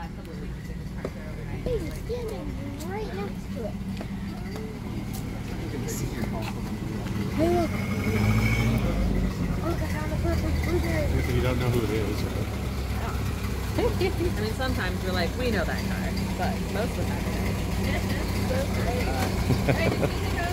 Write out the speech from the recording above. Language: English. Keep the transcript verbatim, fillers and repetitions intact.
last couple of weeks. They just parked there overnight. He's standing right next to it. Hey, look. Look, I found a perfect blueberry. You don't know who it is. I mean, sometimes we're like, we know that car, but most of the time we don't.